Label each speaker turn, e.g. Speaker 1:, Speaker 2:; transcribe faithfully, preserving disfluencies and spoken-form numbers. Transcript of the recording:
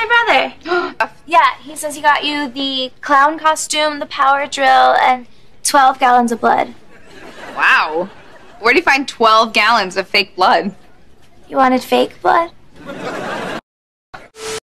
Speaker 1: my brother. Yeah, he says he got you the clown costume, the power drill, and twelve gallons of blood.
Speaker 2: Wow. Where do you find twelve gallons of fake blood?
Speaker 1: You wanted fake blood?